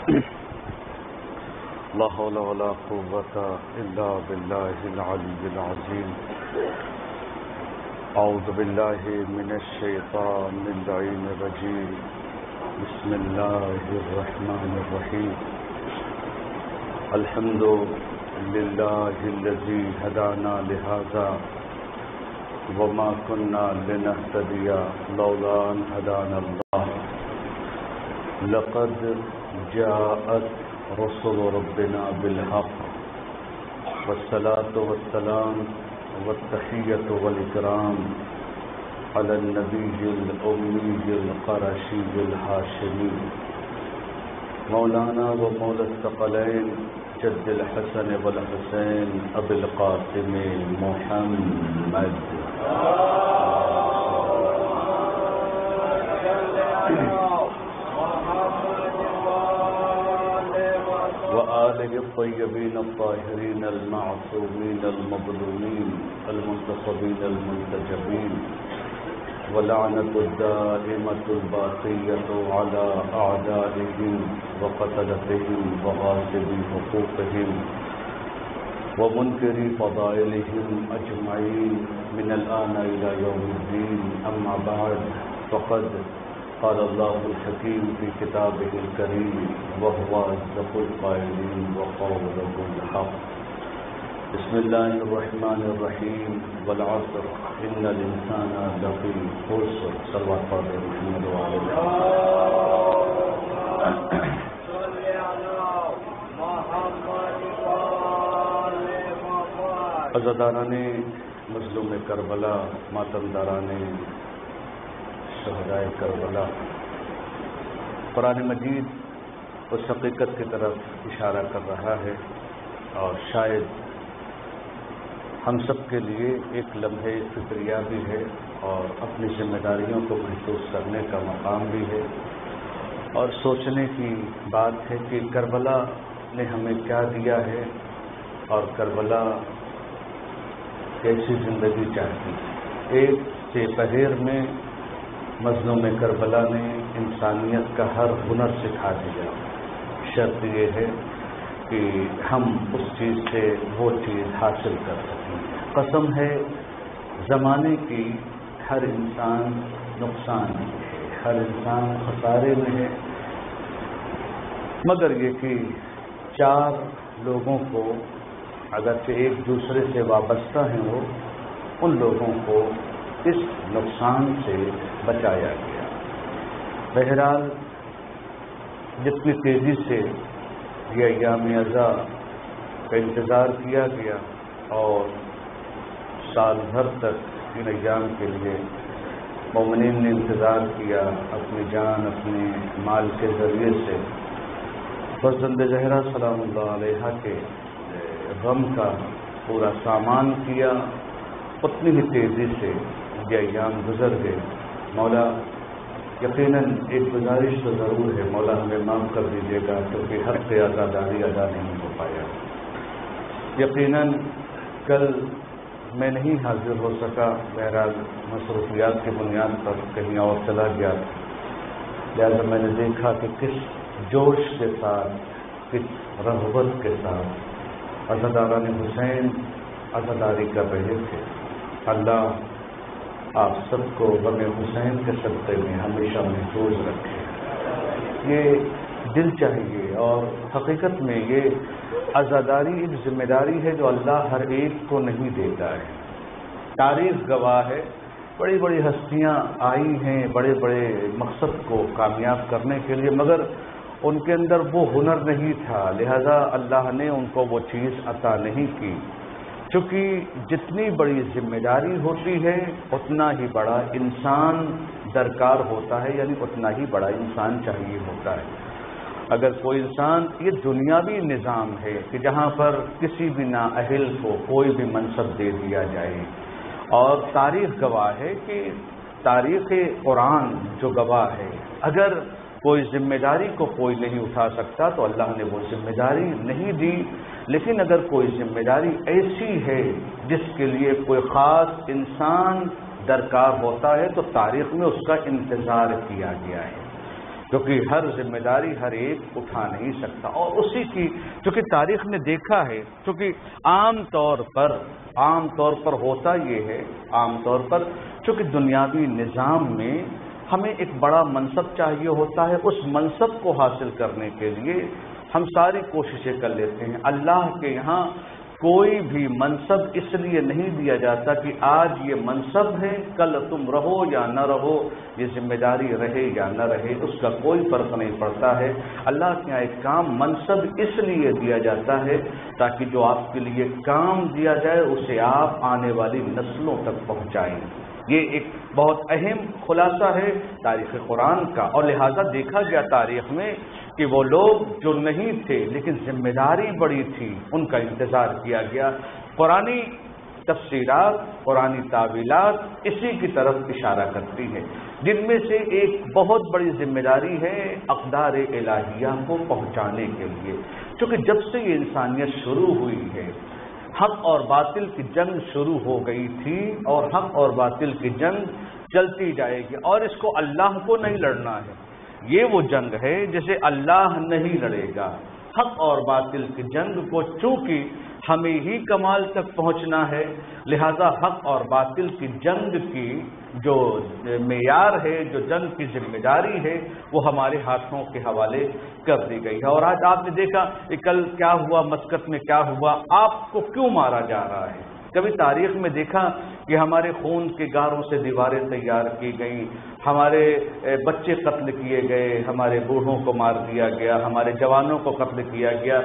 لا حول ولا قوة إلا بالله العلي العظيم. أعوذ بالله من الشيطان اللعين الرجيم. بسم الله الرحمن الرحيم. الحمد لله الذي هدانا لهذا وما كنا لنهتدي لولا أن هدانا الله. لقد جاءت رسل ربنا بالحق والصلاة والسلام والتحية والإكرام على النبي الأمي القرشي الهاشمي مولانا ومولى الثقلين جد الحسن والحسين أبي القاسم محمد وآله الطيبين الطاهرين المعصومين المظلومين المنتصبين المنتجبين ولعنة الدائمة الباقية على أعدائهم وقتلتهم وغاصبي حقوقهم ومنكري فضائلهم أجمعين من الآن إلى يوم الدين. أما بعد، فقد قال الله الحكيم في كتابه الكريم وهو أصدق القائلين وقوله الحق. بسم الله الرحمن الرحيم. والعصر إن الإنسان لفي خسر. صلوات محمد وعلى آله. عزاداران مظلوم کربلا، ماتمداران شہدائے کربلا، قرآن مجید اس حقیقت کی طرف اشارہ کر رہا ہے اور شاید ہم سب کے لیے ایک لمحے فکریہ بھی ہے اور اپنی ذمہ داریوں کو محسوس کرنے کا مقام بھی ہے اور سوچنے کی بات ہے کہ کربلا نے ہمیں کیا دیا ہے اور کربلا کیسی زندگی چاہتی ہے. ایک سے پہیر میں مظلوم کربلا نے انسانیت کا ہر ہنر سکھا دیا. شرط یہ ہے کہ ہم اس چیز سے وہ چیز حاصل کر سکیں. قسم ہے زمانے کی ہر انسان نقصان میں ہے، ہر انسان خسارے میں ہے، مگر یہ کہ چار لوگوں کو اگرچہ ایک دوسرے سے وابستہ ہیں وہ ان لوگوں کو اس نقصان سے بچایا گیا. بہرحال جتنی تیزی سے یہ ایام عزا کا انتظار کیا گیا اور سال بھر تک ان ایام کے لیے مومنین نے انتظار کیا، اپنی جان اپنے مال کے ذریعے سے فرزند زہرا سلام اللہ علیہ کے غم کا پورا سامان کیا، اتنی ہی تیزی سے یہ ایام گزر گئے. مولا یقیناً ایک گزارش تو ضرور ہے، مولا ہمیں معاف کر دیجیے گا کیونکہ حق سے آزاداری ادا نہیں ہو پایا. یقیناً کل میں نہیں حاضر ہو سکا، بہرحال مصروفیات کی بنیاد پر کہیں اور چلا گیا، لہٰذا میں نے دیکھا کہ کس جوش کے ساتھ، کس رغبت کے ساتھ عزاداران حسین عزاداری کر رہے تھے. اللہ آپ سب کو غم حسین کے صدقے میں ہمیشہ محفوظ رکھے. یہ دل چاہیے اور حقیقت میں یہ عزاداری ایک ذمہ داری ہے جو اللہ ہر ایک کو نہیں دیتا ہے. تاریخ گواہ ہے، بڑی بڑی ہستیاں آئی ہیں بڑے بڑے مقصد کو کامیاب کرنے کے لیے، مگر ان کے اندر وہ ہنر نہیں تھا، لہذا اللہ نے ان کو وہ چیز عطا نہیں کی. چونکہ جتنی بڑی ذمہ داری ہوتی ہے اتنا ہی بڑا انسان درکار ہوتا ہے، یعنی اتنا ہی بڑا انسان چاہیے ہوتا ہے. اگر کوئی انسان، یہ دنیاوی نظام ہے کہ جہاں پر کسی بھی نااہل کو کوئی بھی منصب دے دیا جائے، اور تاریخ گواہ ہے کہ تاریخ قرآن جو گواہ ہے، اگر کوئی ذمہ داری کو کوئی نہیں اٹھا سکتا تو اللہ نے وہ ذمہ داری نہیں دی. لیکن اگر کوئی ذمہ داری ایسی ہے جس کے لیے کوئی خاص انسان درکار ہوتا ہے تو تاریخ میں اس کا انتظار کیا گیا ہے. کیونکہ ہر ذمہ داری ہر ایک اٹھا نہیں سکتا. اور اسی کی چونکہ تاریخ نے دیکھا ہے، چونکہ عام طور پر ہوتا یہ ہے، عام طور پر چونکہ دنیاوی نظام میں ہمیں ایک بڑا منصب چاہیے ہوتا ہے، اس منصب کو حاصل کرنے کے لیے ہم ساری کوششیں کر لیتے ہیں. اللہ کے یہاں کوئی بھی منصب اس لیے نہیں دیا جاتا کہ آج یہ منصب ہے، کل تم رہو یا نہ رہو، یہ ذمہ داری رہے یا نہ رہے، اس کا کوئی فرق نہیں پڑتا ہے. اللہ کے یہاں ایک کام منصب اس لیے دیا جاتا ہے تاکہ جو آپ کے لیے کام دیا جائے اسے آپ آنے والی نسلوں تک پہنچائیں. یہ ایک بہت اہم خلاصہ ہے تاریخ قرآن کا، اور لہذا دیکھا گیا تاریخ میں کہ وہ لوگ جو نہیں تھے لیکن ذمہ داری بڑی تھی، ان کا انتظار کیا گیا. قرآنی تفسیرات، قرآنی تعویلات اسی کی طرف اشارہ کرتی ہیں، جن میں سے ایک بہت بڑی ذمہ داری ہے اقدار الہیہ کو پہنچانے کے لیے. چونکہ جب سے یہ انسانیت شروع ہوئی ہے، حق اور باطل کی جنگ شروع ہو گئی تھی، اور حق اور باطل کی جنگ چلتی جائے گی، اور اس کو اللہ کو نہیں لڑنا ہے. یہ وہ جنگ ہے جسے اللہ نہیں لڑے گا. حق اور باطل کی جنگ کو چونکہ ہمیں ہی کمال تک پہنچنا ہے، لہذا حق اور باطل کی جنگ کی جو معیار ہے، جو جنگ کی ذمہ داری ہے، وہ ہمارے ہاتھوں کے حوالے کر دی گئی ہے. اور آج آپ نے دیکھا کہ کل کیا ہوا، مسقط میں کیا ہوا، آپ کو کیوں مارا جا رہا ہے. کبھی تاریخ میں دیکھا کہ ہمارے خون کے گاروں سے دیواریں تیار کی گئیں، ہمارے بچے قتل کیے گئے، ہمارے بوڑھوں کو مار دیا گیا، ہمارے جوانوں کو قتل کیا گیا،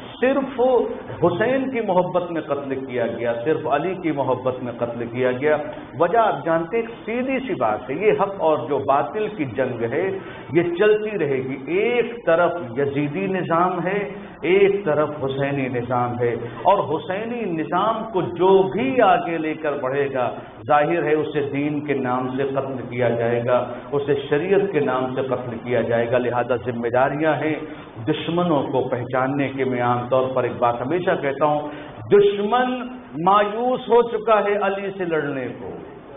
صرف حسین کی محبت میں قتل کیا گیا، صرف علی کی محبت میں قتل کیا گیا. وجہ آپ جانتے ہیں، ایک سیدھی سی بات ہے، یہ حق اور جو باطل کی جنگ ہے یہ چلتی رہے گی. ایک طرف یزیدی نظام ہے، ایک طرف حسینی نظام ہے، اور حسینی نظام کو جو بھی آگے لے کر بڑھے گا، ظاہر ہے اسے دین کے نام سے قتل کیا جائے گا، اسے شریعت کے نام سے قتل کیا جائے گا. لہذا ذمہ داریاں ہیں دشمنوں کو پہچاننے کے. میں عام طور پر ایک بات ہمیشہ کہتا ہوں، دشمن مایوس ہو چکا ہے علی سے لڑنے کو.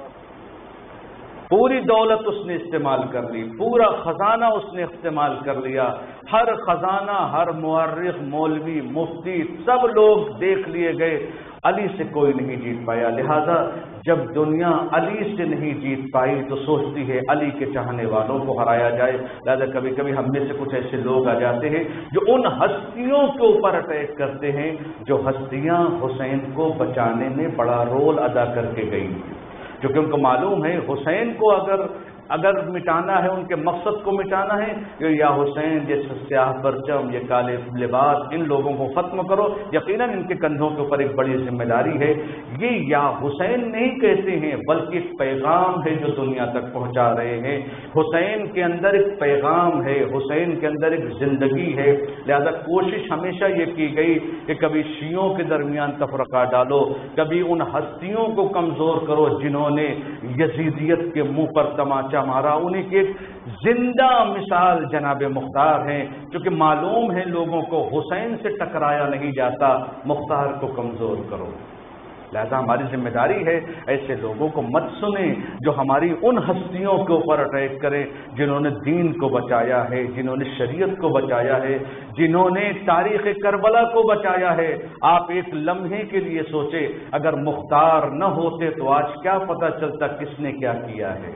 پوری دولت اس نے استعمال کر لی، پورا خزانہ اس نے استعمال کر لیا، ہر خزانہ، ہر مورخ، مولوی، مفتی، سب لوگ دیکھ لیے گئے، علی سے کوئی نہیں جیت پایا. لہذا جب دنیا علی سے نہیں جیت پائی تو سوچتی ہے علی کے چاہنے والوں کو ہرایا جائے. لہذا کبھی کبھی ہم میں سے کچھ ایسے لوگ آ جاتے ہیں جو ان ہستیوں کے اوپر اٹیک کرتے ہیں جو ہستیاں حسین کو بچانے میں بڑا رول ادا کر کے گئی، کیونکہ ان کو معلوم ہے حسین کو اگر مٹانا ہے، ان کے مقصد کو مٹانا ہے، یا حسین جیسے سیاہ پرچم، یہ کالے لباس، ان لوگوں کو ختم کرو. یقیناً ان کے کندھوں کے اوپر ایک بڑی ذمہ داری ہے. یہ یا حسین نہیں کہتے ہیں بلکہ ایک پیغام ہے جو دنیا تک پہنچا رہے ہیں. حسین کے اندر ایک پیغام ہے، حسین کے اندر ایک زندگی ہے. لہذا کوشش ہمیشہ یہ کی گئی کہ کبھی شیعوں کے درمیان تفرقہ ڈالو، کبھی ان ہستیوں کو کمزور کرو جنہوں نے یزیدیت کے منہ پر تماچا مارا. انہیں کی ایک زندہ مثال جناب مختار ہیں، کیونکہ معلوم ہے لوگوں کو حسین سے ٹکرایا نہیں جاتا، مختار کو کمزور کرو. لہذا ہماری ذمہ داری ہے ایسے لوگوں کو مت سنیں جو ہماری ان ہستیوں کے اوپر اٹیک کریں جنہوں نے دین کو بچایا ہے، جنہوں نے شریعت کو بچایا ہے، جنہوں نے تاریخ کربلا کو بچایا ہے. آپ ایک لمحے کے لیے سوچیں، اگر مختار نہ ہوتے تو آج کیا پتہ چلتا کس نے کیا کیا ہے.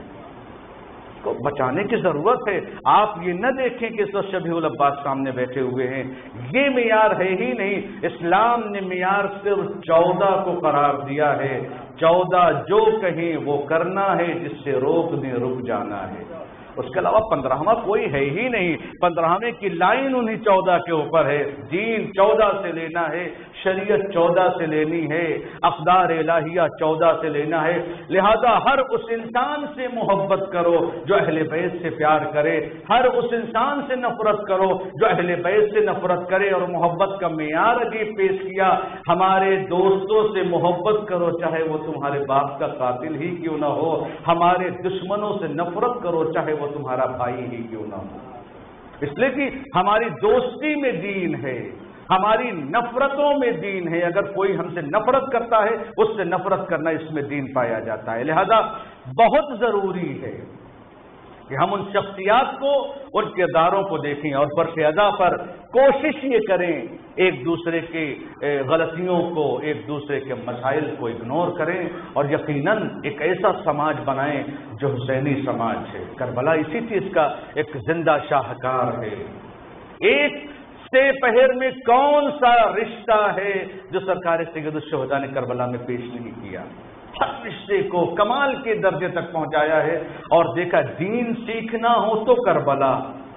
کو بچانے کی ضرورت ہے. آپ یہ نہ دیکھیں کہ اس وقت شبیہ العباس سامنے بیٹھے ہوئے ہیں، یہ معیار ہے ہی نہیں. اسلام نے معیار صرف 14 کو قرار دیا ہے. 14 جو کہیں وہ کرنا ہے، جس سے روک دیں رک جانا ہے. اس کے علاوہ 15واں کوئی ہے ہی نہیں. 15ویں کی لائن انہیں 14 کے اوپر ہے. دین 14 سے لینا ہے، شریعت 14 سے لینی ہے، اقدار الہیہ 14 سے لینا ہے. لہذا ہر اس انسان سے محبت کرو جو اہل بیت سے پیار کرے، ہر اس انسان سے نفرت کرو جو اہل بیت سے نفرت کرے. اور محبت کا معیار عجیب پیش کیا، ہمارے دوستوں سے محبت کرو چاہے وہ تمہارے باپ کا قاتل ہی کیوں نہ ہو، ہمارے دشمنوں سے نفرت کرو چاہے وہ تمہارا بھائی ہی کیوں نہ ہو. اس لیے کہ ہماری دوستی میں دین ہے، ہماری نفرتوں میں دین ہے. اگر کوئی ہم سے نفرت کرتا ہے اس سے نفرت کرنا، اس میں دین پایا جاتا ہے. لہذا بہت ضروری ہے کہ ہم ان شخصیات کو، ان کرداروں کو دیکھیں اور برس ادا پر کوشش یہ کریں ایک دوسرے کی غلطیوں کو، ایک دوسرے کے مسائل کو اگنور کریں اور یقیناً ایک ایسا سماج بنائیں جو حسینی سماج ہے۔ کربلا اسی چیز کا ایک زندہ شاہکار ہے۔ ایک سے پہر میں کون سا رشتہ ہے جو سرکار سید الشہداء نے کربلا میں پیش نہیں کیا؟ ہر رشتے کو کمال کے درجے تک پہنچایا ہے اور دیکھا دین سیکھنا ہو تو کربلا،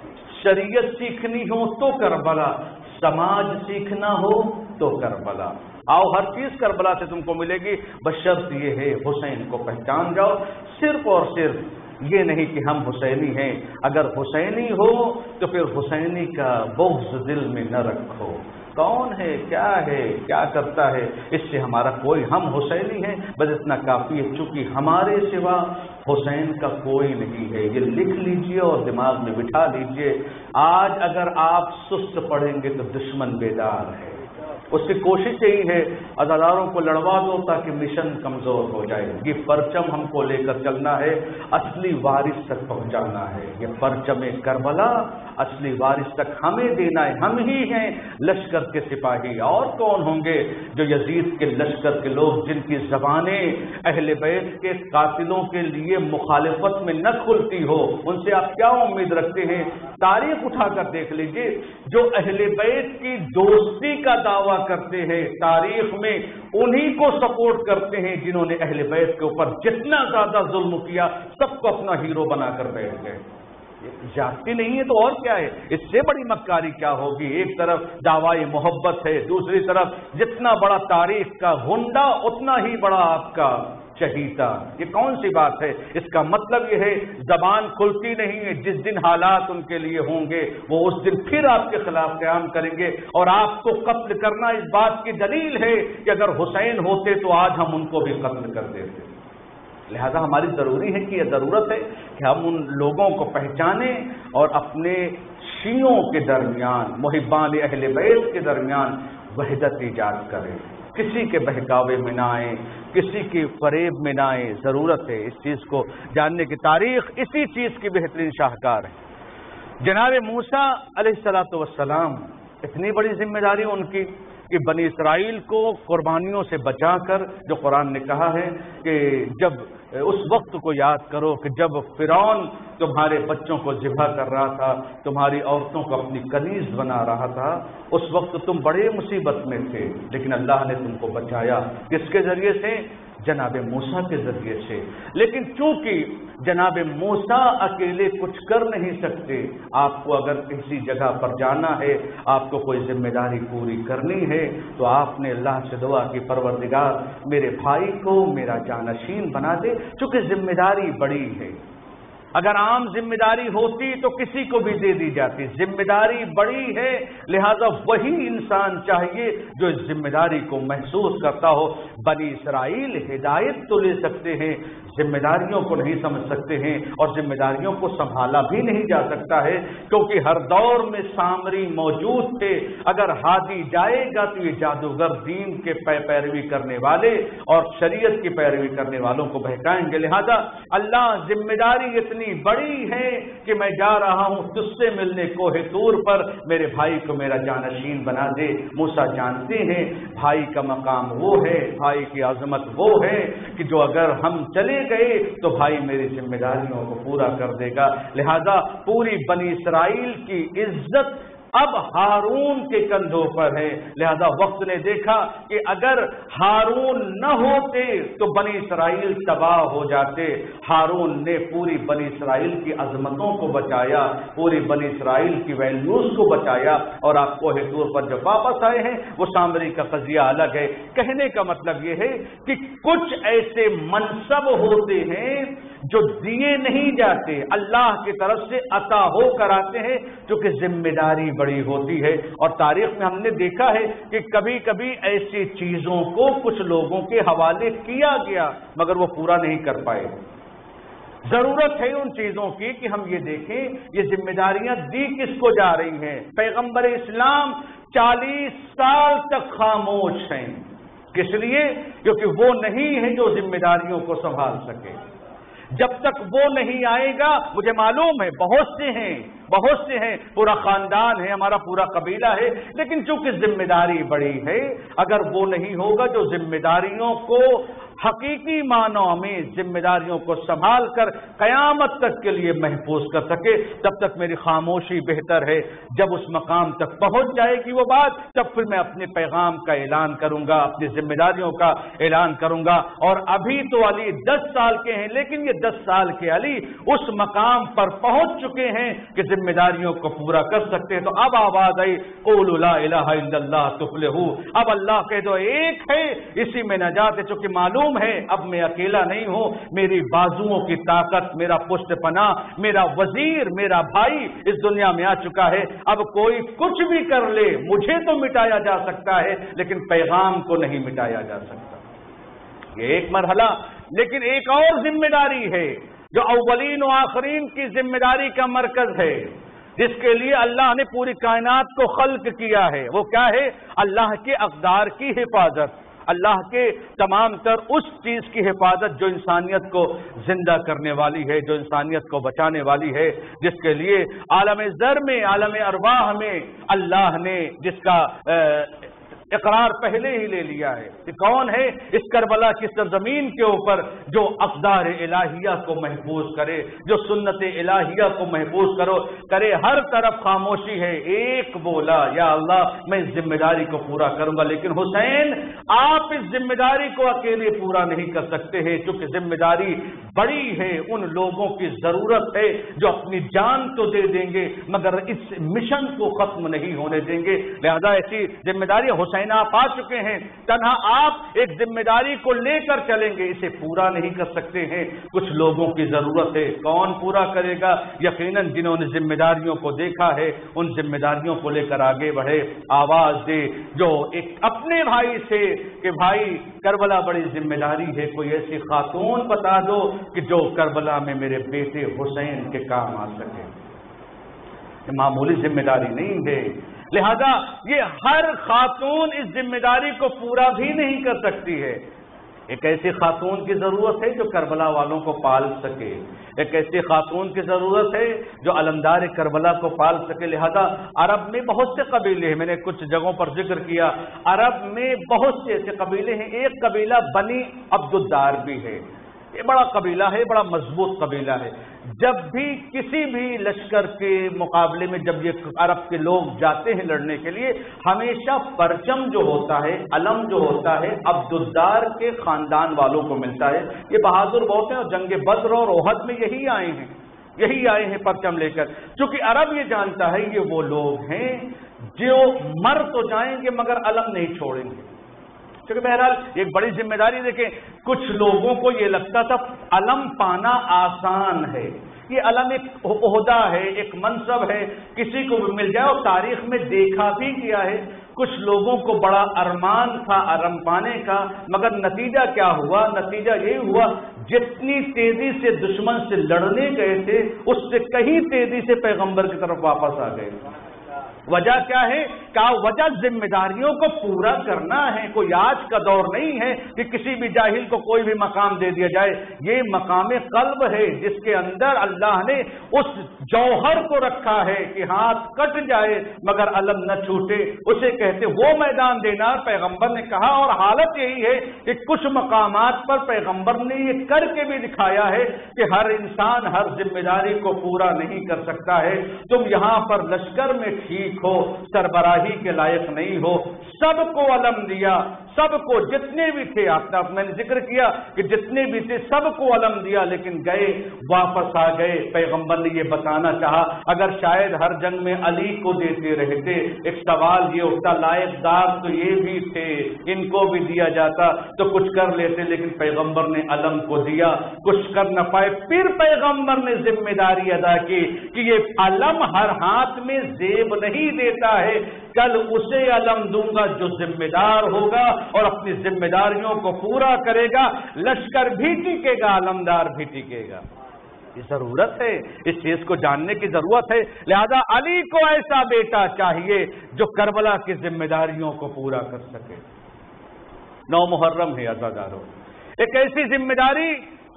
شریعت سیکھنی ہو تو کربلا، سماج سیکھنا ہو تو کربلا۔ آؤ ہر چیز کربلا سے تم کو ملے گی، بشرط یہ ہے حسین کو پہچان جاؤ۔ صرف اور صرف یہ نہیں کہ ہم حسینی ہیں، اگر حسینی ہو تو پھر حسینی کا بغض دل میں نہ رکھو۔ کون ہے، کیا کرتا ہے، اس سے ہمارا کوئی، ہم حسینی ہیں بس اتنا کافی ہے، چونکہ ہمارے سوا حسین کا کوئی نہیں ہے۔ یہ لکھ لیجئے اور دماغ میں بٹھا لیجئے۔ آج اگر آپ سست پڑھیں گے تو دشمن بیدار ہے، اس کی کوشش یہی ہے عزاداروں کو لڑوا دو تاکہ مشن کمزور ہو جائے۔ یہ پرچم ہم کو لے کر چلنا ہے، اصلی وارث تک پہنچانا ہے۔ یہ پرچم کربلا اصلی وارث تک ہمیں دینا ہے۔ ہم ہی ہیں لشکر کے سپاہی، اور کون ہوں گے جو یزید کے لشکر کے لوگ جن کی زبانیں اہل بیت کے قاتلوں کے لیے مخالفت میں نہ کھلتی ہو، ان سے آپ کیا امید رکھتے ہیں؟ تاریخ اٹھا کر دیکھ لیجئے، جو اہل بیت کی دوستی کا دعویٰ کرتے ہیں تاریخ میں انہی کو سپورٹ کرتے ہیں جنہوں نے اہل بیت کے اوپر جتنا زیادہ ظلم کیا، سب کو اپنا ہیرو بنا کر بیٹھ گئے۔ جاتی نہیں ہے تو اور کیا ہے، اس سے بڑی مکاری کیا ہوگی؟ ایک طرف دعوی محبت ہے، دوسری طرف جتنا بڑا تاریخ کا گنڈا اتنا ہی بڑا آپ کا چہیتا۔ یہ کون سی بات ہے؟ اس کا مطلب یہ ہے زبان کھلتی نہیں ہے، جس دن حالات ان کے لیے ہوں گے وہ اس دن پھر آپ کے خلاف قیام کریں گے، اور آپ کو قتل کرنا اس بات کی دلیل ہے کہ اگر حسین ہوتے تو آج ہم ان کو بھی قتل کر دیتے۔ لہذا ہماری ضروری ہے کہ یہ ضرورت ہے کہ ہم ان لوگوں کو پہچانیں اور اپنے شیعوں کے درمیان، محبان اہل بیت کے درمیان وحدت ایجاد کریں، کسی کے بہکاوے میں نہ آئیں، کسی کے فریب میں نہ آئیں۔ ضرورت ہے اس چیز کو جاننے کی۔ تاریخ اسی چیز کی بہترین شاہکار ہے۔ جناب موسیٰ علیہ السلام، اتنی بڑی ذمہ داری ان کی کہ بنی اسرائیل کو قربانیوں سے بچا کر، جو قرآن نے کہا ہے کہ جب اس وقت کو یاد کرو کہ جب فرعون تمہارے بچوں کو ذبح کر رہا تھا، تمہاری عورتوں کو اپنی کنیز بنا رہا تھا، اس وقت تم بڑے مصیبت میں تھے، لیکن اللہ نے تم کو بچایا۔ کس کے ذریعے سے؟ جناب موسیٰ کے ذریعے سے۔ لیکن چونکہ جناب موسیٰ اکیلے کچھ کر نہیں سکتے، آپ کو اگر کسی جگہ پر جانا ہے، آپ کو کوئی ذمہ داری پوری کرنی ہے، تو آپ نے اللہ سے دعا کی پروردگار میرے بھائی کو میرا جانشین بنا دے، چونکہ ذمہ داری بڑی ہے۔ اگر عام ذمہ داری ہوتی تو کسی کو بھی دے دی جاتی، ذمہ داری بڑی ہے، لہذا وہی انسان چاہیے جو اس ذمہ داری کو محسوس کرتا ہو۔ بنی اسرائیل ہدایت تو لے سکتے ہیں، ذمہ داریوں کو نہیں سمجھ سکتے ہیں، اور ذمہ داریوں کو سنبھالا بھی نہیں جا سکتا ہے، کیونکہ ہر دور میں سامری موجود تھے۔ اگر ہادی جائے گا تو یہ جادوگر دین کے پیروی کرنے والے اور شریعت کی پیروی کرنے والوں کو بہکائیں گے۔ لہذا اللہ ذمہ داری اتنی بڑی ہے کہ میں جا رہا ہوں تجھ سے ملنے کوہ طور پر، میرے بھائی کو میرا جانشین بنا دے۔ موسیٰ جانتے ہیں بھائی کا مقام وہ ہے، بھائی کی عظمت وہ ہے کہ جو اگر ہم چلے گئے تو بھائی میری ذمہ داریوں کو پورا کر دے گا۔ لہذا پوری بنی اسرائیل کی عزت اب ہارون کے کندھوں پر ہے۔ لہذا وقت نے دیکھا کہ اگر ہارون نہ ہوتے تو بنی اسرائیل تباہ ہو جاتے۔ ہارون نے پوری بنی اسرائیل کی عظمتوں کو بچایا، پوری بنی اسرائیل کی ویلیوز کو بچایا، اور آپ کوہ طور پر جب واپس آئے ہیں وہ سامری کا قضیہ الگ ہے۔ کہنے کا مطلب یہ ہے کہ کچھ ایسے منصب ہوتے ہیں جو دیے نہیں جاتے، اللہ کی طرف سے عطا ہو کر آتے ہیں، جو کہ ذمہ داری بڑی ہوتی ہے۔ اور تاریخ میں ہم نے دیکھا ہے کہ کبھی کبھی ایسی چیزوں کو کچھ لوگوں کے حوالے کیا گیا مگر وہ پورا نہیں کر پائے۔ ضرورت ہے ان چیزوں کی کہ ہم یہ دیکھیں یہ ذمہ داریاں دی کس کو جا رہی ہیں۔ پیغمبر اسلام 40 سال تک خاموش ہیں، کس لیے؟ کیونکہ وہ نہیں ہے جو ذمہ داریوں کو سنبھال سکے۔ جب تک وہ نہیں آئے گا، مجھے معلوم ہے بہت سے ہیں، پورا خاندان ہے، ہمارا پورا قبیلہ ہے، لیکن چونکہ ذمہ داری بڑی ہے، اگر وہ نہیں ہوگا جو ذمہ داریوں کو حقیقی معنوں میں ذمہ داریوں کو سنبھال کر قیامت تک کے لیے محفوظ کر سکے، تب تک میری خاموشی بہتر ہے۔ جب اس مقام تک پہنچ جائے گی وہ بات، تب پھر میں اپنے پیغام کا اعلان کروں گا، اپنی ذمہ داریوں کا اعلان کروں گا۔ اور ابھی تو علی 10 سال کے ہیں، لیکن یہ 10 سال کے علی اس مقام پر پہنچ چکے ہیں کہ ذمہ داریوں کو پورا کر سکتے ہیں۔ تو اب آواز آئی قولوا لا الہ الا اللہ تفلحوا، اب اللہ کہہ دو ایک ہے، اسی میں نجات ہے۔ چونکہ معلوم ہے اب میں اکیلا نہیں ہوں، میری بازوؤں کی طاقت، میرا پشت پناہ، میرا وزیر، میرا بھائی اس دنیا میں آ چکا ہے۔ اب کوئی کچھ بھی کر لے، مجھے تو مٹایا جا سکتا ہے لیکن پیغام کو نہیں مٹایا جا سکتا۔ یہ ایک مرحلہ، لیکن ایک اور ذمہ داری ہے جو اولین و آخرین کی ذمہ داری کا مرکز ہے، جس کے لیے اللہ نے پوری کائنات کو خلق کیا ہے۔ وہ کیا ہے؟ اللہ کے اقدار کی حفاظت، اللہ کے تمام تر اس چیز کی حفاظت جو انسانیت کو زندہ کرنے والی ہے، جو انسانیت کو بچانے والی ہے، جس کے لیے عالم ذر میں، عالم ارواح میں اللہ نے جس کا اقرار پہلے ہی لے لیا ہے کہ کون ہے اس کربلا کی سرزمین کے اوپر جو اقدار الہیہ کو محفوظ کرے، جو سنت الہیہ کو محفوظ کرے۔ ہر طرف خاموشی ہے، ایک بولا یا اللہ میں اس ذمہ داری کو پورا کروں گا، لیکن حسین آپ اس ذمہ داری کو اکیلے پورا نہیں کر سکتے ہیں، چونکہ ذمہ داری بڑی ہے، ان لوگوں کی ضرورت ہے جو اپنی جان تو دے دیں گے مگر اس مشن کو ختم نہیں ہونے دیں گے۔ لہذا ایسی ذمہ داری حسین آپ آ چکے ہیں، تنہا آپ ایک ذمہ داری کو لے کر چلیں گے، اسے پورا نہیں کر سکتے ہیں، کچھ لوگوں کی ضرورت ہے۔ کون پورا کرے گا؟ یقیناً جنہوں نے ذمہ داریوں کو دیکھا ہے، ان ذمہ داریوں کو لے کر آگے بڑھے، آواز دے جو ایک اپنے بھائی سے کہ بھائی کربلا بڑی ذمہ داری ہے، کوئی ایسی خاتون بتا دو کہ جو کربلا میں میرے بیٹے حسین کے کام آ سکے۔ یہ معمولی ذمہ داری نہیں ہے، لہذا یہ ہر خاتون اس ذمہ داری کو پورا بھی نہیں کر سکتی ہے۔ ایک ایسی خاتون کی ضرورت ہے جو کربلا والوں کو پال سکے، ایک ایسی خاتون کی ضرورت ہے جو علمدار کربلا کو پال سکے۔ لہذا عرب میں بہت سے قبیلے ہیں، میں نے کچھ جگہوں پر ذکر کیا، عرب میں بہت سے ایسے قبیلے ہیں۔ ایک قبیلہ بنی عبد الدار بھی ہے، یہ بڑا قبیلہ ہے، بڑا مضبوط قبیلہ ہے۔ جب بھی کسی بھی لشکر کے مقابلے میں جب یہ عرب کے لوگ جاتے ہیں لڑنے کے لیے، ہمیشہ پرچم جو ہوتا ہے، علم جو ہوتا ہے، عبد الدار کے خاندان والوں کو ملتا ہے۔ یہ بہادر بہت ہیں اور جنگ بدر اور احد میں یہی آئے ہیں پرچم لے کر، چونکہ عرب یہ جانتا ہے یہ وہ لوگ ہیں جو مر تو جائیں گے مگر علم نہیں چھوڑیں گے۔ کیونکہ بہرحال ایک بڑی ذمہ داری، دیکھیں کچھ لوگوں کو یہ لگتا تھا علم پانا آسان ہے، یہ علم ایک عہدہ ہے، ایک منصب ہے، کسی کو بھی مل جائے، اور تاریخ میں دیکھا بھی گیا ہے کچھ لوگوں کو بڑا ارمان تھا علم پانے کا، مگر نتیجہ کیا ہوا؟ نتیجہ یہ ہوا جتنی تیزی سے دشمن سے لڑنے گئے تھے اس سے کہیں تیزی سے پیغمبر کی طرف واپس آ گئے۔ وجہ کیا ہے؟ وجہ ذمہ داریوں کو پورا کرنا ہے۔ کوئی آج کا دور نہیں ہے کہ کسی بھی جاہل کو کوئی بھی مقام دے دیا جائے، یہ مقام قلب ہے جس کے اندر اللہ نے اس جوہر کو رکھا ہے کہ ہاتھ کٹ جائے مگر علم نہ چھوٹے، اسے کہتے وہ میدان دینا پیغمبر نے کہا۔ اور حالت یہی ہے کہ کچھ مقامات پر پیغمبر نے یہ کر کے بھی دکھایا ہے کہ ہر انسان ہر ذمہ داری کو پورا نہیں کر سکتا ہے۔ تم یہاں پر لشکر میں ٹھیک ہو، سربراہی کے لائق نہیں ہو، سب کو علم دیا، سب کو جتنے بھی تھے، میں نے ذکر کیا کہ جتنے بھی تھے سب کو علم دیا، لیکن گئے واپس آ گئے۔ پیغمبر نے یہ بتانا چاہا اگر شاید ہر جنگ میں علی کو دیتے رہتے، ایک سوال یہ اٹھتا لائق دار تو یہ بھی تھے، ان کو بھی دیا جاتا تو کچھ کر لیتے، لیکن پیغمبر نے علم کو دیا، کچھ کر نہ پائے۔ پھر پیغمبر نے ذمہ داری ادا کی کہ یہ علم ہر ہاتھ میں زیب نہیں دیتا ہے، کل اسے علم دوں گا جو ذمہ دار ہوگا اور اپنی ذمہ داریوں کو پورا کرے گا، لشکر بھی ٹکے گا، علمدار بھی ٹکے گا۔ یہ ضرورت ہے، اس چیز کو جاننے کی ضرورت ہے۔ لہذا علی کو ایسا بیٹا چاہیے جو کربلا کی ذمہ داریوں کو پورا کر سکے۔ 9 محرم ہے عزادارو، ایک ایسی ذمہ داری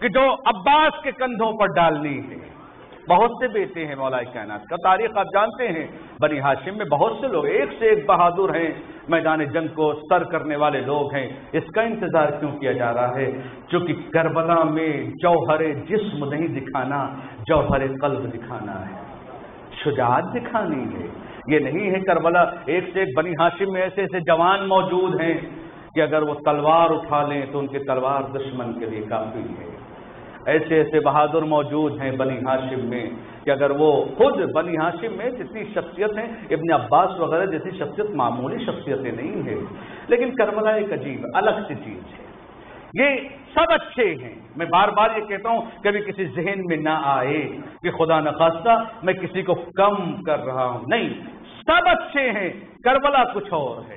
کہ جو عباس کے کندھوں پر ڈالنی ہے۔ بہت سے بیٹے ہیں مولا کائنات کا، تاریخ آپ جانتے ہیں، بنی ہاشم میں بہت سے لوگ ایک سے ایک بہادر ہیں، میدان جنگ کو سر کرنے والے لوگ ہیں۔ اس کا انتظار کیوں کیا جا رہا ہے؟ چونکہ کربلا میں جوہر جسم نہیں دکھانا، جوہر قلب دکھانا ہے، شجاعت دکھانی ہے۔ یہ نہیں ہے کربلا ایک سے ایک، بنی ہاشم میں ایسے ایسے جوان موجود ہیں کہ اگر وہ تلوار اٹھا لیں تو ان کی تلوار دشمن کے لیے کافی ہے۔ ایسے ایسے بہادر موجود ہیں بنی ہاشم میں کہ اگر وہ خود بنی ہاشم میں جتنی شخصیت ہیں، ابن عباس وغیرہ جیسی شخصیت معمولی شخصیتیں نہیں ہیں، لیکن کربلا ایک عجیب الگ سی چیز ہے۔ یہ سب اچھے ہیں، میں بار بار یہ کہتا ہوں، کبھی کسی ذہن میں نہ آئے کہ خدا نخواستہ میں کسی کو کم کر رہا ہوں، نہیں، سب اچھے ہیں، کربلا کچھ اور ہے۔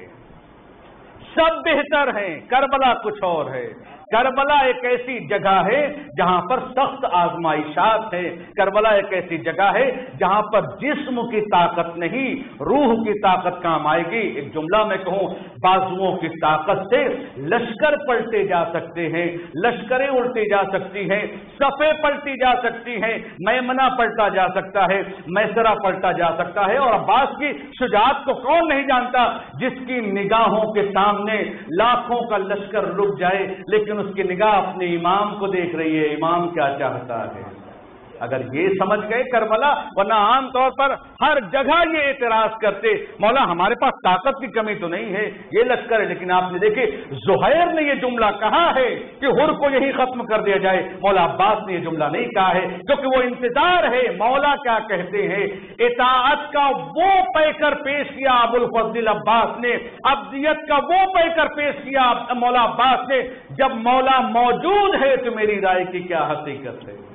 سب بہتر ہیں، کربلا کچھ اور ہے۔ کربلا ایک ایسی جگہ ہے جہاں پر سخت آزمائشات ہیں۔ کربلا ایک ایسی جگہ ہے جہاں پر جسم کی طاقت نہیں، روح کی طاقت کام آئے گی۔ ایک جملہ میں کہوں، بازوؤں کی طاقت سے لشکر پلٹے جا سکتے ہیں، لشکریں الٹی جا سکتی ہیں، صفیں پلٹی جا سکتی ہیں، میمنہ پلٹا جا سکتا ہے، میسرہ پلٹا جا سکتا ہے۔ اور عباس کی شجاعت کو کون نہیں جانتا، جس کی نگاہوں کے سامنے لاکھوں کا لشکر رک جائے لیکن اس کی نگاہ اپنے امام کو دیکھ رہی ہے، امام کیا چاہتا ہے۔ اگر یہ سمجھ گئے کربلا، ورنہ عام طور پر ہر جگہ یہ اعتراض کرتے، مولا ہمارے پاس طاقت کی کمی تو نہیں ہے، یہ لشکر ہے، لیکن آپ نے دیکھے زہیر نے یہ جملہ کہا ہے کہ ہر کو یہی ختم کر دیا جائے، مولا عباس نے یہ جملہ نہیں کہا ہے، کیونکہ وہ انتظار ہے مولا کیا کہتے ہیں۔ اطاعت کا وہ پیکر پیش کیا ابو الفضل عباس نے، ابدیت کا وہ پیکر پیش کیا مولا عباس نے، جب مولا موجود ہے تو میری رائے کی کیا حقیقت ہے۔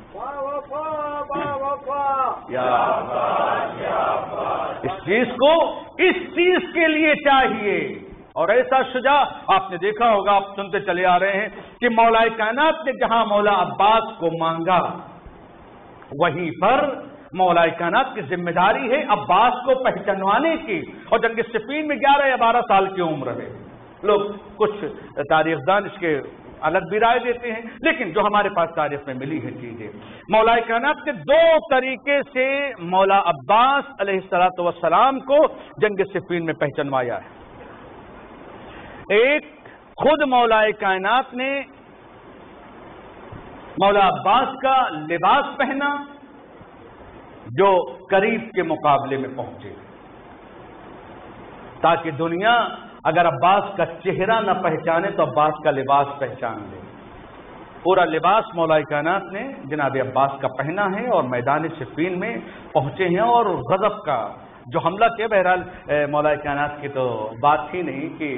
اس چیز کے لیے چاہیے، اور ایسا شجاع آپ نے دیکھا ہوگا، آپ سنتے چلے آ رہے ہیں کہ مولا کائنات نے جہاں مولا عباس کو مانگا وہیں پر مولا کائنات کی ذمہ داری ہے عباس کو پہچانوانے کی۔ اور جنگ صفین میں 11 یا 12 سال کی عمر ہے۔ لوگ کچھ تاریخ دان اس کے الگ بھی رائے دیتے ہیں، لیکن جو ہمارے پاس تاریخ میں ملی ہے چیزیں، مولا کائنات نے 2 طریقے سے مولا عباس علیہ الصلوۃ والسلام کو جنگ صفین میں پہچانوایا ہے۔ ایک، خود مولا کائنات نے مولا عباس کا لباس پہنا جو قریب کے مقابلے میں پہنچے، تاکہ دنیا اگر عباس کا چہرہ نہ پہچانے تو عباس کا لباس پہچان لے۔ پورا لباس مولا کائنات نے جناب عباس کا پہنا ہے اور میدان صفین میں پہنچے ہیں، اور غضب کا جو حملہ کیا، بہرحال مولا کائنات کی تو بات ہی نہیں کہ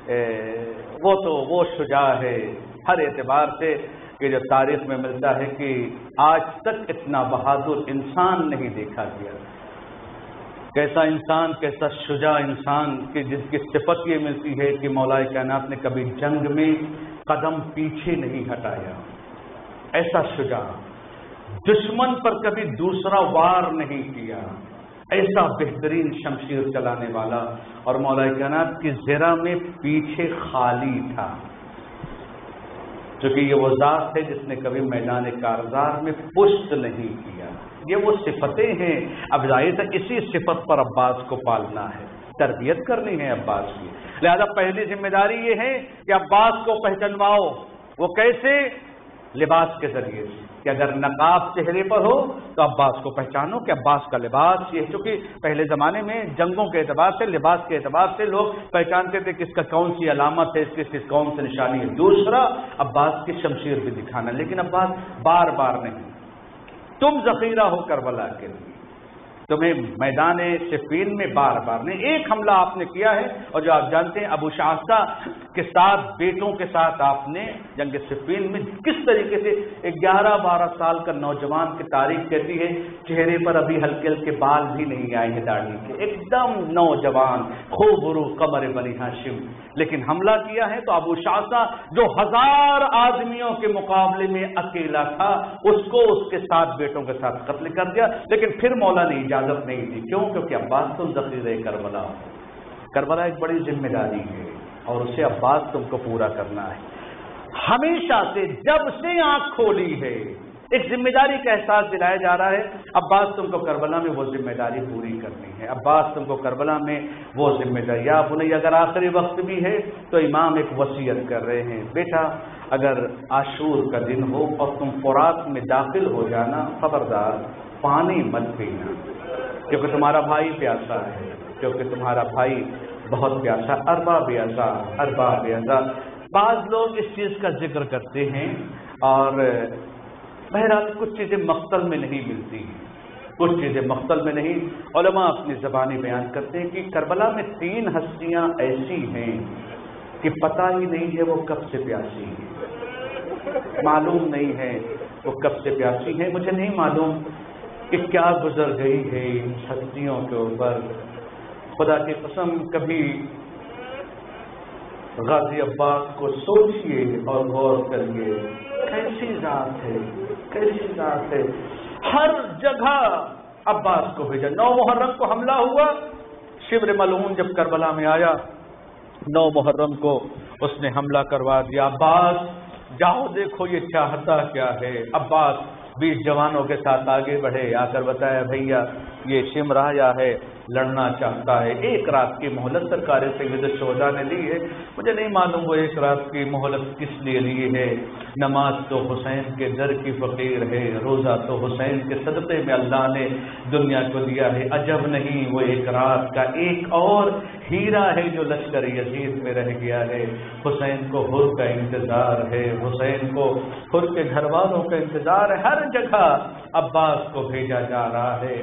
وہ شجاع ہے ہر اعتبار سے کہ جو تاریخ میں ملتا ہے کہ آج تک اتنا بہادر انسان نہیں دیکھا گیا۔ کیسا انسان، کیسا شجاع انسان کہ جس کی صفت یہ ملتی ہے کہ مولا کائنات نے کبھی جنگ میں قدم پیچھے نہیں ہٹایا، ایسا شجاع، دشمن پر کبھی دوسرا وار نہیں کیا، ایسا بہترین شمشیر چلانے والا، اور مولا کائنات کی زرہ میں پیچھے خالی تھا، کیونکہ یہ وہ ذات ہے جس نے کبھی میدان کارزار میں پشت نہیں کیا۔ یہ وہ صفتیں ہیں، اب ظاہر ہے اسی صفت پر عباس کو پالنا ہے، تربیت کرنی ہے عباس کی۔ لہذا پہلی ذمہ داری یہ ہے کہ عباس کو پہچانواؤ۔ وہ کیسے؟ لباس کے ذریعے سے، کہ اگر نقاب چہرے پر ہو تو عباس کو پہچانو کہ عباس کا لباس یہ، چونکہ پہلے زمانے میں جنگوں کے اعتبار سے، لباس کے اعتبار سے لوگ پہچانتے تھے کہ اس کا کون سی علامت ہے، اس کی کون سی نشانی ہے۔ دوسرا، عباس کی شمشیر بھی دکھانا، لیکن عباس بار بار نہیں، تم ذخیرہ ہو کربلا کے لیے، تمہیں میدان صفین میں بار بار نہیں، ایک حملہ آپ نے کیا ہے، اور جو آپ جانتے ہیں ابو شاہستہ کے ساتھ، بیٹوں کے ساتھ آپ نے جنگ صفین میں کس طریقے سے 11-12 سال کا نوجوان کی تاریخ کہتی ہے، چہرے پر ابھی ہلکے ہلکے بال بھی نہیں آئے ہیں داڑھی کے، ایک دم نوجوان خوبرو قمر بنی ہاشم، لیکن حملہ کیا ہے تو ابو شاہستہ جو 1000 آدمیوں کے مقابلے میں اکیلا تھا، اس کو اس کے 7 بیٹوں کے ساتھ قتل کر دیا، لیکن پھر مولا نے اجازت نہیں دی۔ کیوں؟ کیونکہ عباس تم ذخیرہ کربلا، کربلا ایک بڑی ذمہ داری ہے اور اسے عباس تم کو پورا کرنا ہے۔ ہمیشہ سے جب سے آنکھ کھولی ہے ایک ذمہ داری کا احساس دلایا جا رہا ہے، عباس تم کو کربلا میں وہ ذمہ داری پوری کرنی ہے، عباس تم کو کربلا میں وہ ذمہ داری، یا بنی اگر آخری وقت بھی ہے تو امام ایک وصیت کر رہے ہیں، بیٹا اگر عاشور کا دن ہو اور تم فرات میں داخل ہو جانا، خبردار پانی مت پینا، کیونکہ تمہارا بھائی پیاسا ہے، کیونکہ تمہارا بھائی بہت پیاسا، ارباب اعزاء۔ بعض لوگ اس چیز کا ذکر کرتے ہیں اور بہرحال کچھ چیزیں مقتل میں نہیں ملتی، کچھ چیزیں مقتل میں نہیں، علماء اپنی زبانی بیان کرتے ہیں کہ کربلا میں 3 ہستیاں ایسی ہیں کہ پتہ ہی نہیں ہے وہ کب سے پیاسی ہیں، معلوم نہیں ہے وہ کب سے پیاسی ہیں، مجھے نہیں معلوم کہ کیا گزر گئی ہے ان ہستیوں کے اوپر، خدا کی قسم کبھی غازی عباس کو سوچئے اور غور کریے، کیسی ذات ہے، کیسی ذات ہے، ہر جگہ عباس کو بھیجا۔ 9 محرم کو حملہ ہوا، شبر ملعون جب کربلا میں آیا 9 محرم کو اس نے حملہ کروا دیا، عباس جاؤ دیکھو یہ چاہتا کیا ہے۔ عباس 20 جوانوں کے ساتھ آگے بڑھے، آ کر بتایا بھیا یہ شمر آیا ہے، لڑنا چاہتا ہے، 1 رات کی مہلت سرکار سید الشہداء نے لی ہے، مجھے نہیں معلوم وہ 1 رات کی مہلت کس لیے لی ہے، نماز تو حسین کے در کی فقیر ہے، روزہ تو حسین کے صدقے میں اللہ نے دنیا کو دیا ہے، عجب نہیں وہ 1 رات کا ایک اور ہیرا ہے جو لشکر یزید میں رہ گیا ہے، حسین کو حر کا انتظار ہے، حسین کو حر کے گھر والوں کا انتظار ہے، ہر جگہ عباس کو بھیجا جا رہا ہے۔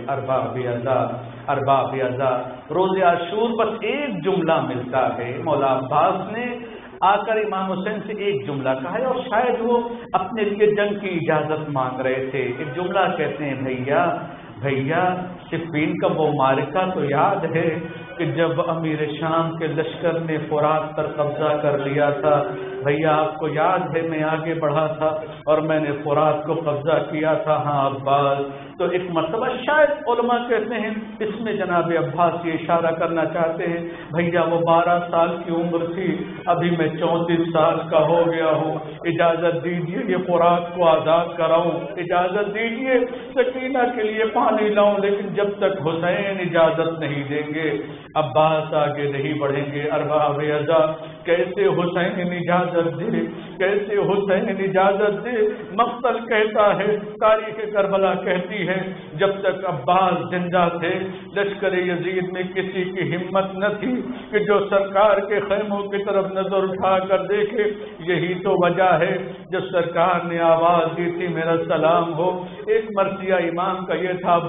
ارباب اعزاء روز عاشور بس ایک جملہ ملتا ہے، مولا عباس نے آ کر امام حسین سے ایک جملہ کہا ہے، اور شاید وہ اپنے لیے جنگ کی اجازت مانگ رہے تھے، ایک جملہ کہتے ہیں بھیا صفین کا وہ معرکہ تو یاد ہے کہ جب امیر شام کے لشکر نے فرات پر قبضہ کر لیا تھا، بھیا آپ کو یاد ہے میں آگے بڑھا تھا اور میں نے فرات کو قبضہ کیا تھا؟ ہاں عباس، تو ایک مرتبہ شاید علماء کہتے ہیں اس میں جناب عباس یہ اشارہ کرنا چاہتے ہیں بھیا وہ 12 سال کی عمر تھی، ابھی میں 34 سال کا ہو گیا ہوں، اجازت دیجیے یہ فرات کو آزاد کراؤں، اجازت دیجیے سکینہ کے لیے پانی لاؤں، لیکن جب تک حسین اجازت نہیں دیں گے عباس آگے نہیں بڑھیں گے۔ ارباب اعزاء کیسے حسین اجازت دے، کیسے حسین اجازت دے؟ مقتل کہتا ہے، تاریخ کربلا کہتی ہے جب تک عباس زندہ تھے لشکر یزید میں کسی کی ہمت نہ تھی کہ جو سرکار کے خیموں کی طرف نظر اٹھا کر دیکھے، یہی تو وجہ ہے جب سرکار نے آواز دی تھی میرا سلام ہو، ایک مرثیہ امام کا یہ تھا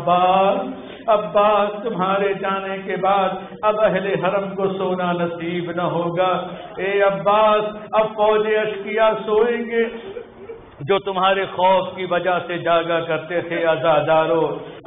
عباس تمہارے جانے کے بعد اب اہل حرم کو سونا نصیب نہ ہوگا، اے عباس اب فوج اشقیا سوئیں گے جو تمہارے خوف کی وجہ سے جاگا کرتے تھے، عزادارو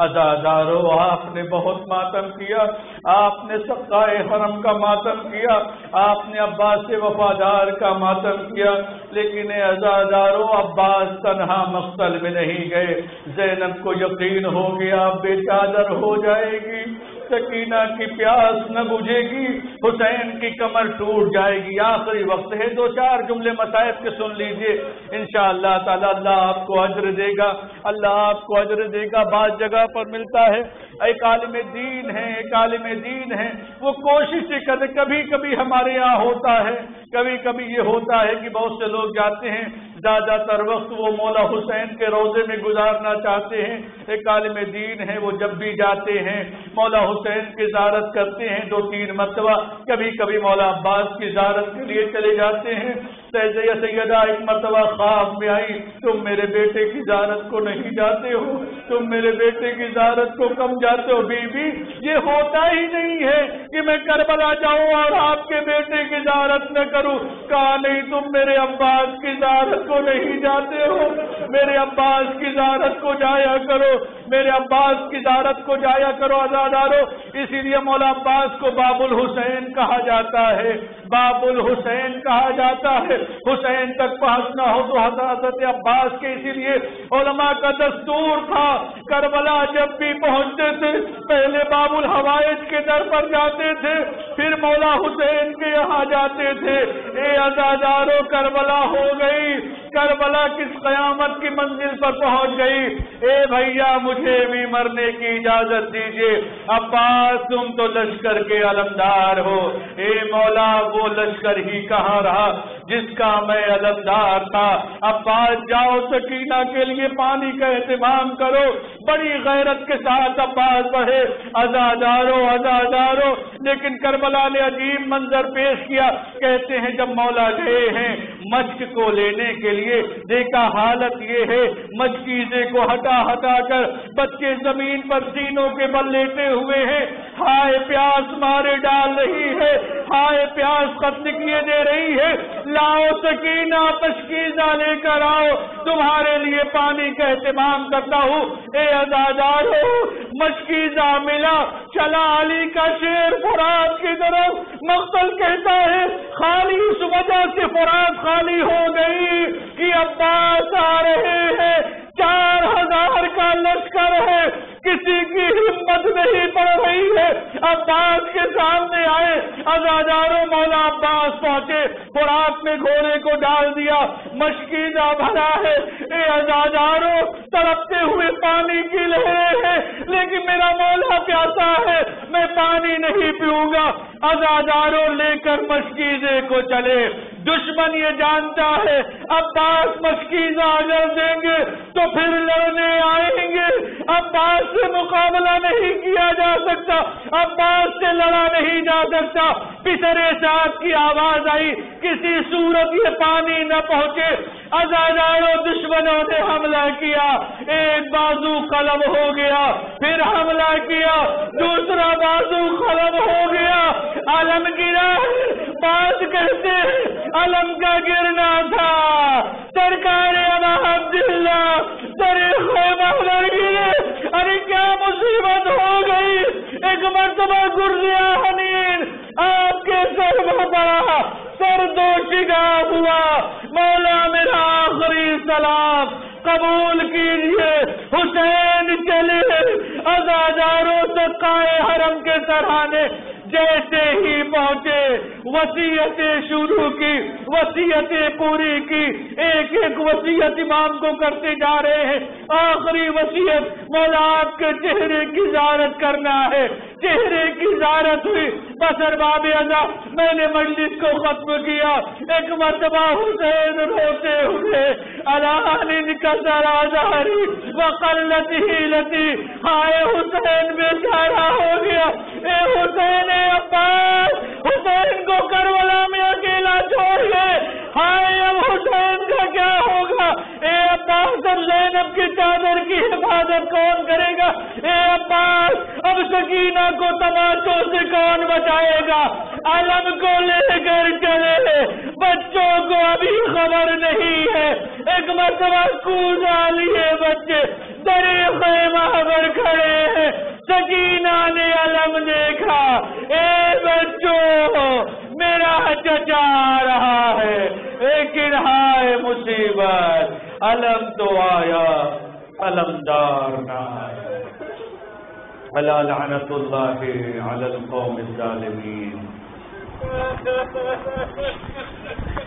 آپ نے بہت ماتم کیا، آپ نے سقائے حرم کا ماتم کیا، آپ نے عباس وفادار کا ماتم کیا، لیکن عزادارو عباس تنہا مقتل میں نہیں گئے، زینب کو یقین ہو گیا بے چادر ہو جائے گی، سکینہ کی پیاس نہ بجھے گی، حسین کی کمر ٹوٹ جائے گی۔ آخری وقت ہے، 2-4 جملے مصائب کے سن لیجئے، انشاءاللہ تعالی اللہ آپ کو اجر دے گا، اللہ آپ کو اجر دے گا۔ بعض جگہ پر ملتا ہے ایک عالم دین ہے وہ کوشش کرتے، کبھی کبھی ہمارے یہاں ہوتا ہے، کبھی کبھی یہ ہوتا ہے کہ بہت سے لوگ جاتے ہیں زیادہ تر وقت وہ مولا حسین کے روضے میں گزارنا چاہتے ہیں، ایک عالم دین ہے وہ جب بھی جاتے ہیں مولا حسین کی زیارت کرتے ہیں 2-3 مرتبہ، کبھی کبھی مولا عباس کی زیارت کے لیے چلے جاتے ہیں۔ سیدہ ایک مرتبہ خواب میں آئی، تم میرے بیٹے کی زیارت کو نہیں جاتے ہو، تم میرے بیٹے کی زیارت کو کم جاتے ہو؟ بی بی یہ ہوتا ہی نہیں ہے کہ میں کربلا جاؤں اور آپ کے بیٹے کی زیارت نہ کروں۔ کہا نہیں، تم میرے عباس کی زیارت کو نہیں جاتے ہو، میرے عباس کی زیارت کو جایا کرو، میرے عباس کی زیارت کو جایا کرو عزادارو۔ اسی لیے مولا عباس کو باب الحسین کہا جاتا ہے، باب الحسین کہا جاتا ہے، حسین تک پہنچنا ہو تو حضرت عباس کے، اسی لیے علماء کا دستور تھا کربلا جب بھی پہنچتے تھے پہلے باب الحوائج کے در پر جاتے ہوتے تھے پھر مولا حسین کے یہاں جاتے تھے. اے عزادارو کربلا ہو گئی, کربلا کس قیامت کی منزل پر پہنچ گئی. اے بھیا مجھے بھی مرنے کی اجازت دیجیے. عباس تم تو لشکر کے علمدار ہو. اے مولا وہ لشکر ہی کہاں رہا جس کا میں علمدار تھا. عباس جاؤ سکینہ کے لیے پانی کا اہتمام کرو. بڑی غیرت کے ساتھ عباس بڑھے. عزادارو عزادارو, لیکن کربلا نے عجیب منظر پیش کیا. کہتے ہیں جب مولا گئے ہیں مشق کو لینے کے لیے, دیکھا حالت یہ ہے مشکیزے کو ہٹا ہٹا کر بچے زمین پر سینوں کے بل لیٹے ہوئے ہیں. ہائے پیاس مارے ڈال رہی ہے, ہائے پیاس قتل کیے دے رہی ہے. لاؤ سکینہ مشکیزہ لے کر آؤ, تمہارے لیے پانی کا اہتمام کرتا ہوں. اے عزادارو مشکیزہ ملا. چلا علی کا شیر فرات کی طرف. مقتل کہتا ہے خالی اس وجہ سے فرات خالی ہو گئی کہ عباس آ رہے ہیں. 4000 کا لشکر ہے, کسی کی ہمت نہیں پڑ رہی ہے. عباس کے سامنے آئے. عزادارو مولا عباس پہنچے, فرات میں گھوڑے کو ڈال دیا. مشکیزہ بھرا ہے. اے عزادارو تڑپتے ہوئے پانی کی لہریں ہیں, لیکن میرا مولا پیاسا ہے, میں پانی نہیں پیوں گا. عزادارو لے کر مشکیزے کو چلے. دشمن یہ جانتا ہے عباس مشکیزہ اگر دیں گے تو پھر لڑنے آئیں گے. عباس سے مقابلہ نہیں کیا جا سکتا, عباس سے لڑا نہیں جا سکتا. پسرے ساتھ کی آواز آئی, کسی صورت یہ پانی نہ پہنچے. عزادارو دشمنوں نے حملہ کیا. ایک بازو قلم ہو گیا, پھر حملہ کیا, دوسرا بازو قلم ہو گیا. علم گرا. بات کہتے ہیں علم کا گرنا تھا. سرکار ابا عبداللہ خیمہ پر گرے. ارے کیا مصیبت ہو گئی. ایک مرتبہ گرزیا حنین آپ کے سر میں پڑا, سر دوشگا ہوا. مولا میرا آخری سلام قبول کیجیے. حسین چلے. عزاداروں سقائے حرم کے سرحانے جیسے ہی پہنچے وصیتیں شروع کی, وصیتیں پوری کی. ایک ایک وصیت امام کو کرتے جا رہے ہیں. آخری وصیت مولا آپ کے چہرے کی زیارت کرنا ہے. چہرے کی زیارت ہوئی. بسر باب ازا میں نے مجلس کو ختم کیا. ایک مرتبہ حسین روتے ہوئے الان کا ذرازاری وقلت ہیلتی. ہائے حسین بیچارہ ہو گیا. اے حسین عباس, حسین کو کربلا میں اکیلا چھوڑ گئے. ہائے اب حسین کا کیا ہوگا. اے عباس اب زینب کی چادر کی حفاظت کون کرے گا. اے عباس اب سکینہ کو تماشوں سے کون بچائے گا. علم کو لے کر چلے. بچوں کو ابھی خبر نہیں ہے. ایک مرتبہ کوزا لیے بچے درے خیمہ پر کھڑے ہیں. سکینہ نے علم دیکھا. اے بچوں میرا چچا آ رہا ہے, لیکن ہائے مصیبت علم تو آیا علمدار نہ آیا. الا لعنت اللہ علی القوم الظالمین.